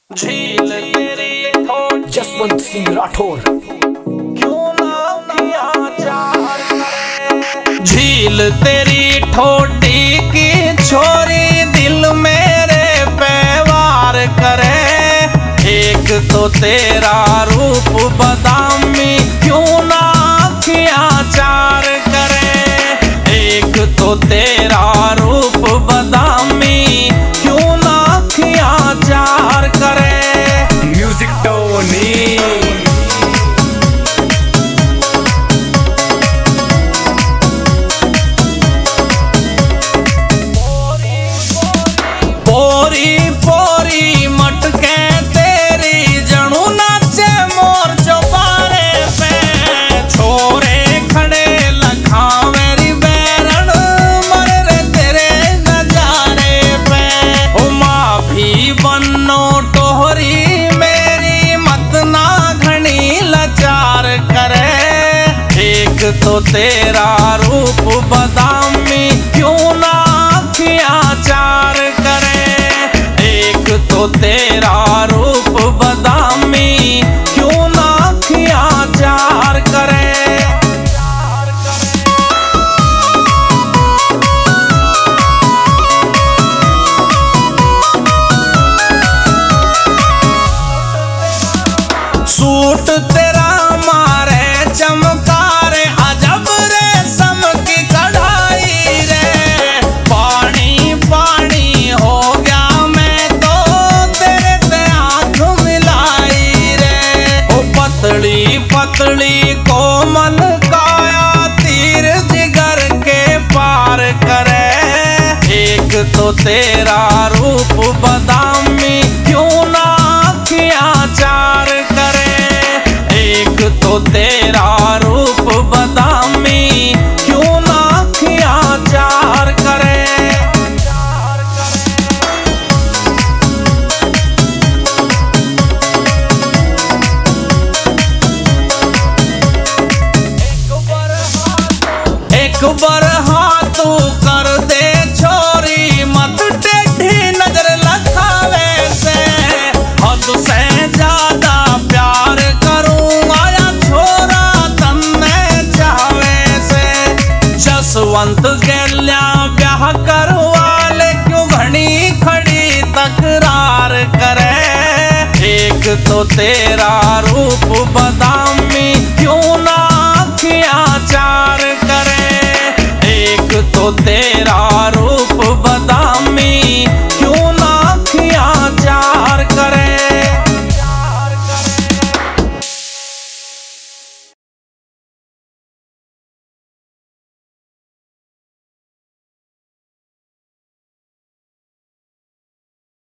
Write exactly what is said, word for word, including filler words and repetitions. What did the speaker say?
झील तेरी ठोर जसवंत सिंह राठौर क्यों ना किया चार करे। झील तेरी ठोटी की छोरी दिल मेरे पे वार करे। एक तो तेरा रूप बदामी क्यों ना किया चार करे। एक तो तेरा रूप बदामी क्यों ना किया चार करे। म्यूजिक टोनी पोरी पोरी मटके तेरी जणू नाचे मोर चौबारे पे। छोरे खड़े लखावे री बैरण मर रे तेरे नजारे पे। ओ माँ भी बनो टोहरी मेरी मत ना घनी लाचार करे। एक तो तेरा रूप बदामी क्यों ना किया चार करे। एक तो तेरा रूप बदामी क्यों ना किया चार करे। सूट तेरा मारे चमकारे अजब रेशम की कढ़ाई रे। पानी पानी हो गया मैं तो तेरे ते आँख मिलाई रे। ओ पतली पतली कोमल काया तीर जिगर के पार करे। एक तो तेरा रूप बदामी क्यों ना किया चार करे। एक तो तेरा रूप बदामी क्यों ना किया चार करे। एक बार हाँ तू कर दे छोरी मत टेढ़ी नजर लखावे से। हद से ज्यादा प्यार करूंगा या छोरा तन्ने चाहवे से। जसवंत गेल्या ब्याह करवाले क्यों घनी खड़ी तकरार करे। एक तो तेरा रूप बदामी क्यों ना किया चार करे। एक तो तेरा रूप